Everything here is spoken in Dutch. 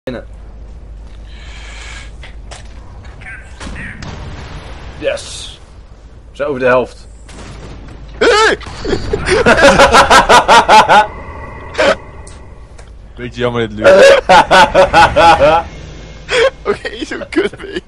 Binnen. Yes. We zijn over de helft. Beetje jammer dit, Luc. Oké, zo'n kut mee.